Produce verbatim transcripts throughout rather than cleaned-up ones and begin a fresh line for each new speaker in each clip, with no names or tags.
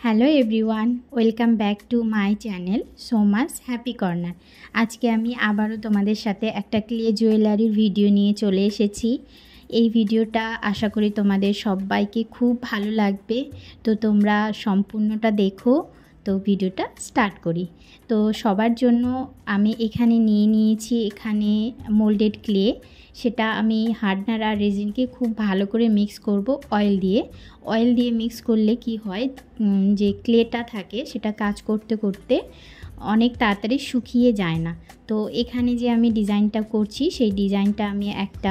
Hello everyone, welcome back to my channel Soma's happy corner. আজকে আমি আবারও তোমাদের সাথে একটা ক্লে জুয়েলারির ভিডিও নিয়ে চলে এসেছি। এই ভিডিওটা আশা করি তোমাদের সবাইকে খুব ভালো লাগবে, তো তোমরা সম্পূর্ণটা দেখো। তো ভিডিওটা স্টার্ট করি। তো সবার জন্য আমি এখানে নিয়ে নিয়েছি এখানে মোল্ডেড ক্লে। সেটা আমি হার্ডনার আর রেজিনকে খুব ভালো করে মিক্স করব অয়েল দিয়ে। অয়েল দিয়ে মিক্স করলে কি হয়, যে ক্লেটা থাকে সেটা কাজ করতে করতে অনেক তাড়াতাড়ি শুকিয়ে যায় না। তো এখানে যে আমি ডিজাইনটা করছি সেই ডিজাইনটা আমি একটা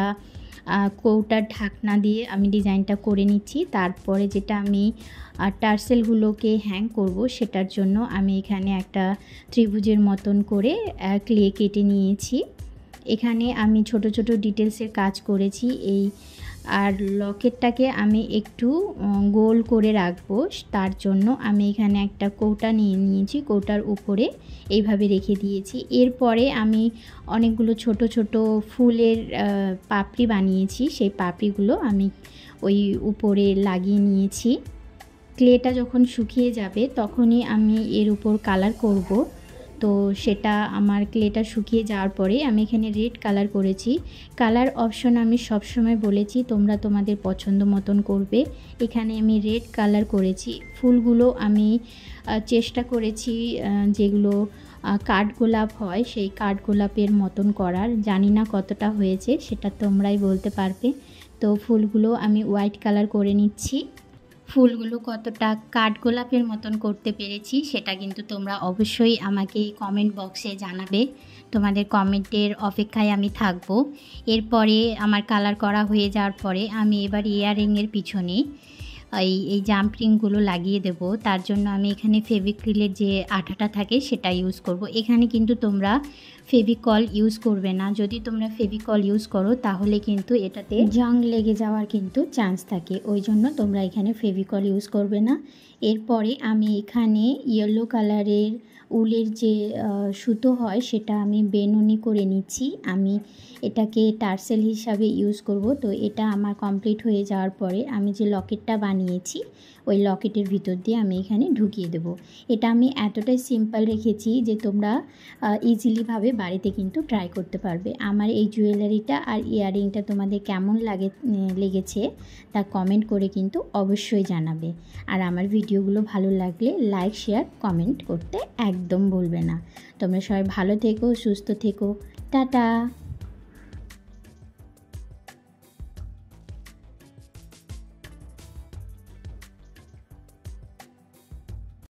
কৌটার ঢাকনা দিয়ে আমি ডিজাইনটা করে নিচ্ছি। তারপরে যেটা আমি টার্সেলগুলোকে হ্যাং করব সেটার জন্য আমি এখানে একটা ত্রিভুজের মতন করে ক্লে কেটে নিয়েছি। এখানে আমি ছোট ছোট ডিটেলসের কাজ করেছি এই, আর লকেটটাকে আমি একটু গোল করে রাখবো, তার জন্য আমি এখানে একটা কৌটা নিয়ে নিয়েছি, কৌটার উপরে এইভাবে রেখে দিয়েছি। এরপরে আমি অনেকগুলো ছোট ছোট ফুলের পাপড়ি বানিয়েছি, সেই পাপড়িগুলো আমি ওই উপরে লাগিয়ে নিয়েছি। ক্লেটা যখন শুকিয়ে যাবে তখনই আমি এর উপর কালার করব। তো সেটা আমার ক্লেটা শুকিয়ে যাওয়ার পরে আমি এখানে রেড কালার করেছি। কালার অপশন আমি সবসময় বলেছি তোমরা তোমাদের পছন্দ মতন করবে। এখানে আমি রেড কালার করেছি। ফুলগুলো আমি চেষ্টা করেছি যেগুলো কাঠগোলাপ হয় সেই কাঠগোলাপের মতন করার, জানি না কতটা হয়েছে সেটা তোমরাই বলতে পারবে। তো ফুলগুলো আমি হোয়াইট কালার করে নিচ্ছি। ফুলগুলো কতটা কাঠগোলাপের মতন করতে পেরেছি সেটা কিন্তু তোমরা অবশ্যই আমাকে কমেন্ট বক্সে জানাবে, তোমাদের কমেন্টের অপেক্ষায় আমি থাকব। এরপরে আমার কালার করা হয়ে যাওয়ার পরে আমি এবার ইয়াররিংয়ের পিছনে এই এই জাম্পরিংগুলো লাগিয়ে দেব। তার জন্য আমি এখানে ফেভিক্রিলের যে আঠাটা থাকে সেটা ইউজ করব। এখানে কিন্তু তোমরা ফেভিকল ইউজ করবে না। যদি তোমরা ফেভিকল ইউজ করো তাহলে কিন্তু এটাতে জং লেগে যাওয়ার কিন্তু চান্স থাকে, ওই জন্য তোমরা এখানে ফেভিকল ইউজ করবে না। এরপরে আমি এখানে ইয়েলো কালারের উলের যে সুতো হয় সেটা আমি বেনুনি করে নিচ্ছি। আমি এটাকে টার্সেল হিসাবে ইউজ করব। তো এটা আমার কমপ্লিট হয়ে যাওয়ার পরে আমি যে লকেটটা বানিয়েছি ওই লকেটের ভিতর দিয়ে আমি এখানে ঢুকিয়ে দেব। এটা আমি এতটাই সিম্পল রেখেছি যে তোমরা ইজিলিভাবে বাড়িতে কিন্তু ট্রাই করতে পারবে। আমার এই জুয়েলারিটা আর ইয়াররিংটা তোমাদের কেমন লাগে লেগেছে তা কমেন্ট করে কিন্তু অবশ্যই জানাবে। আর আমার ভিডিওগুলো ভালো লাগলে লাইক শেয়ার কমেন্ট করতে একদম ভুলবে না। তোমরা সবাই ভালো থেকো, সুস্থ থেকো, টাটা।